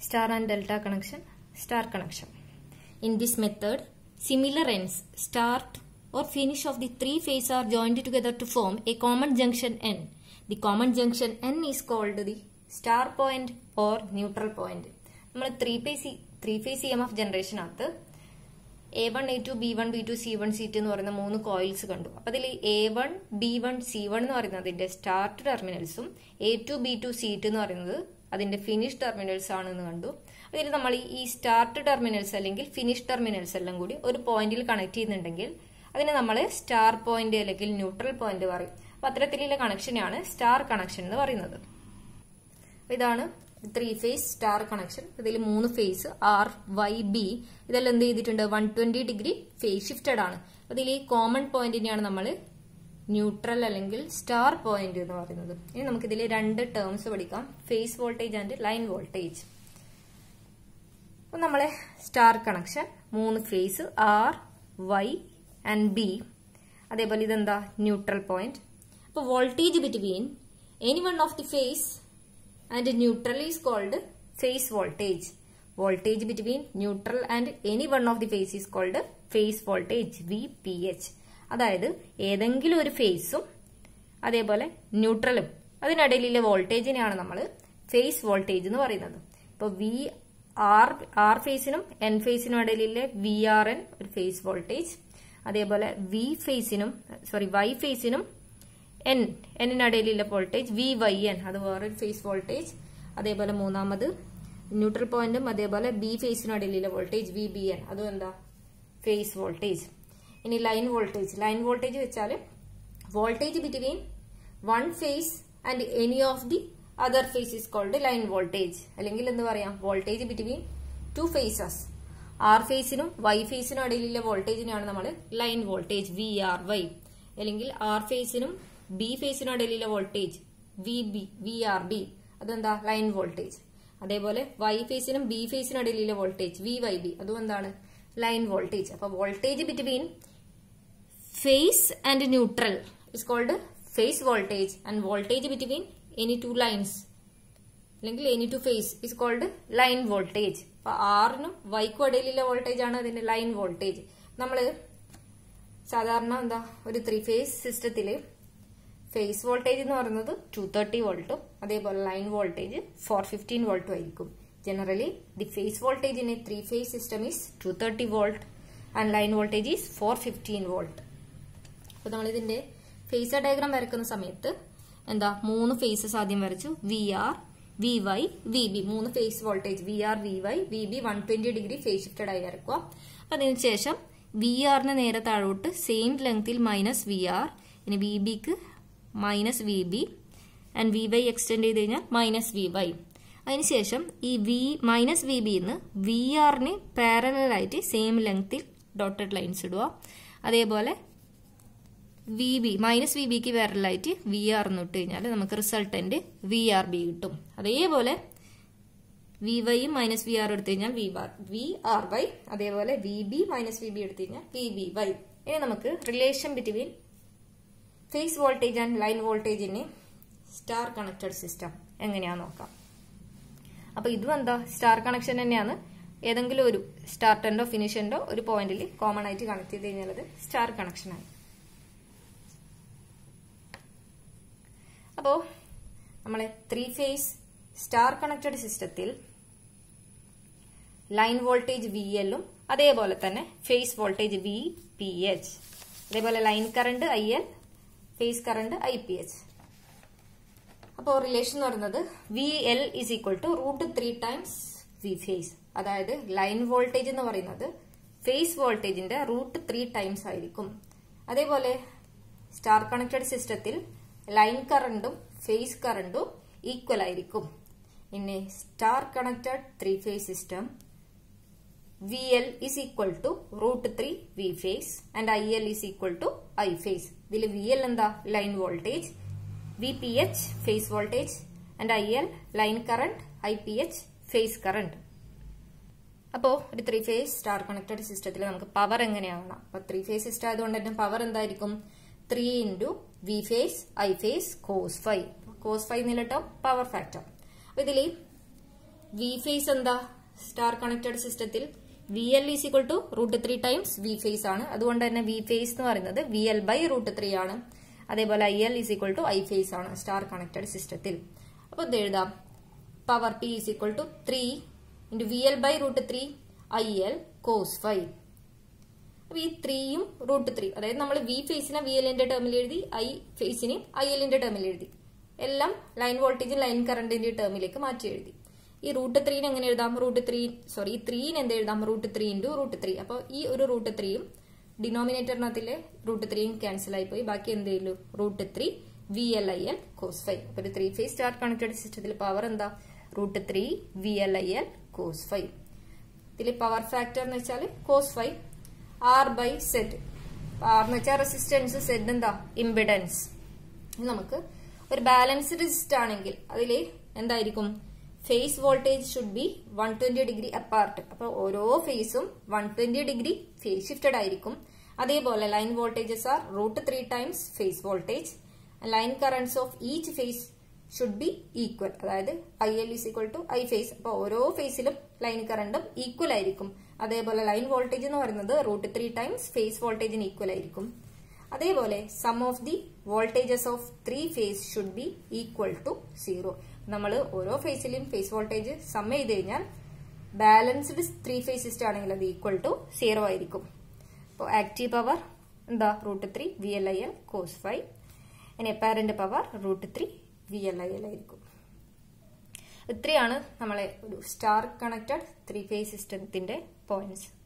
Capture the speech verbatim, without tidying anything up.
star and delta connection, star connection. In this method, similar ends start or finish of the three phases are joined together to form a common junction N. The common junction N is called the star point or neutral point. നമ്മൾ three phase three phase E M F ജനറേഷനകത്ത് A one A two B one B two C one C two എന്ന് പറയുന്ന മൂന്ന് coils കണ്ടു. അപ്പൊ അതിൽ A one B one C one എന്ന് പറയുന്നതിന്റെ സ്റ്റാർട്ട് ടെർമിനൽസും A two B two C two എന്ന് പറയുന്നത് അതിന്റെ ഫിനിഷ് ടെർമിനൽസ് ആണെന്ന് കണ്ടു. അതിൽ നമ്മൾ ഈ സ്റ്റാർട്ട് ടെർമിനൽസ് അല്ലെങ്കിൽ ഫിനിഷ് ടെർമിനൽസ് എല്ലാം കൂടി ഒരു പോയിന്റിൽ കണക്ട് ചെയ്യുന്നുണ്ടെങ്കിൽ അതിനെ നമ്മൾ സ്റ്റാർ പോയിന്റ് അല്ലെങ്കിൽ ന്യൂട്രൽ പോയിന്റ് പറയും. അപ്പൊ അത്തരത്തിലുള്ള കണക്ഷനാണ് സ്റ്റാർ കണക്ഷൻ എന്ന് പറയുന്നത്. ഇതാണ് ത്രീ ഫേസ് സ്റ്റാർ കണക്ഷൻ. ഇതിൽ മൂന്ന് ഫേസ് ആർ വൈ ബി ഇതെല്ലാം എന്ത് ചെയ്തിട്ടുണ്ട്, one twenty degree phase shifted ആണ്. അതിൽ ഈ കോമൺ പോയിന്റിനെയാണ് നമ്മൾ ന്യൂട്രൽ അല്ലെങ്കിൽ സ്റ്റാർ പോയിന്റ് എന്ന് പറയുന്നത്. ഇനി നമുക്ക് ഇതിൽ രണ്ട് ടേംസ് പഠിക്കാം, phase voltage and line voltage. അപ്പൊ നമ്മളെ സ്റ്റാർ കണക്ഷൻ മൂന്ന് phase R Y and B, അതേപോലെ ഇതെന്താ ന്യൂട്രൽ പോയിന്റ്. അപ്പൊ voltage between any one of the phase and neutral is called phase voltage. Voltage between neutral and any one of the phase is called phase voltage, V P H. അതായത് ഏതെങ്കിലും ഒരു ഫേസും അതേപോലെ ന്യൂട്രലും അതിനിടയിലുള്ള വോൾട്ടേജിനെയാണ് നമ്മൾ face voltage എന്ന് പറയുന്നത്. ഇപ്പൊ V R R ഫേസിനും എൻ ഫേസിനും ഇടയിലുള്ള വി ആർ എൻ ഒരു ഫേസ് വോൾട്ടേജ്, അതേപോലെ വി ഫേസിനും സോറി വൈ ഫേസിനും എൻ എന്നിനിടയിലുള്ള വോൾട്ടേജ് വി വൈ എൻ അത് വേറൊരു ഫേസ് വോൾട്ടേജ്. അതേപോലെ മൂന്നാമത് ന്യൂട്രൽ പോയിന്റും അതേപോലെ ബി ഫേസിനിടയിലുള്ള വോൾട്ടേജ് വി ബി എൻ അതും എന്താ ഫേസ് വോൾട്ടേജ്. ഇനി ലൈൻ വോൾട്ടേജ്. ലൈൻ വോൾട്ടേജ് വെച്ചാൽ voltage between one phase and any of the other phase is called line voltage. അല്ലെങ്കിൽ എന്ത് പറയാം, voltage between two phases. R ഫേസിനും വൈ ഫേസിനും ഇടയിലുള്ള വോൾട്ടേജിനാണ് നമ്മൾ line voltage V R Y. അല്ലെങ്കിൽ ആർ ഫേസിനും ബി ഫേസിനിടയിലുള്ള voltage V B V R B അതെന്താ ലൈൻ വോൾട്ടേജ്. അതേപോലെ വൈ ഫേസിനും ബി ഫേസിനിടയിലുള്ള വോൾട്ടേജ് വി വൈ ബി അതും എന്താണ് ലൈൻ വോൾട്ടേജ്. അപ്പൊ voltage between phase and neutral is called phase voltage and voltage between any two lines അല്ലെങ്കിൽ any two phase is called line voltage. അപ്പൊ ആറിനും വൈക്കും ഇടയിലുള്ള വോൾട്ടേജ് ആണ് അതിന്റെ ലൈൻ വോൾട്ടേജ്. നമ്മള് സാധാരണ എന്താ ഒരു ത്രീ ഫേസ് സിസ്റ്റത്തില് ഫേസ് വോൾട്ടേജ് എന്ന് പറയുന്നത് ടു തേർട്ടി വോൾട്ടും അതേപോലെ ലൈൻ വോൾട്ടേജ് ഫോർ ഫിഫ്റ്റീൻ വോൾട്ടും ആയിരിക്കും. Generally the phase voltage in a three phase system is two thirty volt and line voltage is four fifteen volt. അപ്പൊ നമ്മൾ ഇതിന്റെ ഫേസർ ഡയഗ്രാം വരക്കുന്ന സമയത്ത് എന്താ മൂന്ന് ഫേസസ് ആദ്യം വരച്ചു, V R V Y V B മൂന്ന് phase voltage V R V Y V B one twenty degree phase shifted ആയി വരക്കുക. അതിനുശേഷം വി ആറിന് നേരെ താഴോട്ട് സെയിം ലെങ്ത്തിൽ മൈനസ് വി ആർ, ഇനി വി ബിക്ക് minus V B and V Y extend ചെയ്ത് കഴിഞ്ഞാൽ മൈനസ് വി വൈ. അതിനുശേഷം ഈ വി മൈനസ് വി ബിന്ന് വി ആറിന് പാരലായിട്ട് സെയിം ലെങ്ത്തിൽ ഡോട്ടഡ് ലൈൻസ് ഇടുക. അതേപോലെ വി ബി മൈനസ് വി ബിക്ക് പാരലായിട്ട് വി ആർ എന്ന് ഇട്ട് കഴിഞ്ഞാൽ നമുക്ക് റിസൾട്ടന്റ് വി ആർ ബി കിട്ടും. അതേപോലെ വി വൈയും മൈനസ് വി ആർ എടുത്തു കഴിഞ്ഞാൽ V bar V R Y, അതേപോലെ V B minus V B എടുത്തു കഴിഞ്ഞാൽ വി ബി വൈ. ഇനി നമുക്ക് relation between phase voltage and line voltage in star connected system എങ്ങനെയാന്ന് നോക്കാം. അപ്പൊ ഇതും എന്താ സ്റ്റാർ കണക്ഷൻ തന്നെയാണ്. ഏതെങ്കിലും ഒരു സ്റ്റാർട്ടറിന്റോ ഫിനിഷറിന്റോ ഒരു പോയിന്റിൽ കോമൺ ആയിട്ട് കണക്ട് ചെയ്ത് കഴിഞ്ഞാൽ അത് സ്റ്റാർ കണക്ഷൻ ആയി. അപ്പോ നമ്മളെ ത്രീ ഫേസ് സ്റ്റാർ കണക്റ്റഡ് സിസ്റ്റത്തിൽ ലൈൻ വോൾട്ടേജ് വി എല്ലും അതേപോലെ തന്നെ phase voltage V P H, അതേപോലെ line current I L, phase current I P H. അപ്പോൾ റിലേഷൻ എന്ന് പറയുന്നത് V L is equal to root three times V phase. അതായത് line voltage എന്ന് പറയുന്നത് ഫേസ് വോൾട്ടേജിന്റെ റൂട്ട് ത്രീ ടൈംസ് ആയിരിക്കും. അതേപോലെ സ്റ്റാർ കണക്റ്റഡ് സിസ്റ്റത്തിൽ ലൈൻ കറണ്ടും ഫേസ് കറണ്ടും ഈക്വൽ ആയിരിക്കും. In a star connected three phase system V L is equal to root three V phase and I L is equal to I phase. ഇതിൽ V L എന്താ line voltage, V P H phase voltage and I L line current, I P H phase current. അപ്പോ ഒരു three phase star connected സിസ്റ്റത്തിൽ നമുക്ക് power എങ്ങനെയാവണം. അപ്പൊ three phase system ആയതുകൊണ്ട് തന്നെ power എന്തായിരിക്കും, three into V phase I phase cos phi. Cos phi എന്നിട്ടോ power factor. അപ്പൊ ഇതിൽ വി ഫേസ് എന്താ സ്റ്റാർ കണക്റ്റഡ് സിസ്റ്റത്തിൽ V L is equal to root three times V phase ആണ്. അതുകൊണ്ട് തന്നെ വി ഫേസ് എന്ന് പറയുന്നത് V L by root three ആണ്. അതേപോലെ I L is equal to I phase ആണ് സ്റ്റാർ കണക്റ്റഡ് സിസ്റ്റത്തിൽ. അപ്പൊ ഇത് എഴുതാം power P is equal to three into V L by root three I L cos phi. അപ്പൊ ഈ ത്രീയും റൂട്ട് ത്രീ, അതായത് നമ്മൾ വി ഫേസിനെ വി എല്ലിന്റെ ടേമിൽ എഴുതി, ഐ ഫേസിനെ ഐ എല്ലിന്റെ ടേമിൽ എഴുതി, എല്ലാം ലൈൻ വോൾട്ടേജും ലൈൻ കറണ്ടിന്റെ ടേമിലേക്ക് മാറ്റി എഴുതി. ഈ റൂട്ട് ത്രീന് എങ്ങനെ എഴുതാം? റൂട്ട് ത്രീ സോറി ഈ ത്രീന് എന്ത് എഴുതാം? Root three into root three. അപ്പോൾ ഈ ഒരു റൂട്ട് ത്രീയും ഡിനോമിനേറ്ററിനകത്തിലെ റൂട്ട് ത്രീയും ക്യാൻസൽ ആയി പോയി. ബാക്കി എന്ത് ചെയ്യൂ? Root three V L I L cos phi. അപ്പൊ ഒരു ത്രീ ഫേസ് സ്റ്റാർ കണക്റ്റഡ് സിസ്റ്റത്തിൽ പവർ എന്താ? Root three V L I L cos phi. ഇതിൽ പവർ ഫാക്ടർ എന്ന് വെച്ചാൽ cos phi R by Z. R എന്ന് വെച്ചാൽ റെസിസ്റ്റൻസ്, സെഡ് എന്താ? ഇംപിഡൻസ്. നമുക്ക് ഒരു ബാലൻസ്ഡ് സിസ്റ്റം ആണെങ്കിൽ അതിൽ എന്തായിരിക്കും? Phase voltage should be one twenty degree apart. അപ്പൊ ഓരോ ഫേസും one twenty degree phase shifted ആയിരിക്കും. അതേപോലെ line voltages are root three times phase voltage. Line currents of each phase should be equal. അതായത് I L is equal to I phase. അപ്പൊ ഓരോ ഫേസിലും line കറണ്ടും ഈക്വൽ ആയിരിക്കും. അതേപോലെ ലൈൻ വോൾട്ടേജ് എന്ന് പറയുന്നത് റൂട്ട് ത്രീ ടൈംസ് ഫേസ് വോൾട്ടേജിന് ഈക്വൽ ആയിരിക്കും. അതേപോലെ sum of the voltages of three phase should be equal to zero. നമ്മൾ ഓരോ ഫേസിലും ഫേസ് വോൾട്ടേജ് സം ചെയ്ത് കഴിഞ്ഞാൽ ബാലൻസ്ഡ് ത്രീ ഫേസ് സിസ്റ്റം ആണെങ്കിൽ അത് ഈക്വൽ ടു സീറോ ആയിരിക്കും. അപ്പോൾ ആക്റ്റീവ് പവർ എന്താ? Root three V L I L cos phi. ഇനി apparent power root three V L I L ആയിരിക്കും. ഇത്രയാണ് നമ്മളെ ഒരു സ്റ്റാർ കണക്റ്റഡ് ത്രീ ഫേസ് സിസ്റ്റത്തിന്റെ പോയിന്റ്സ്.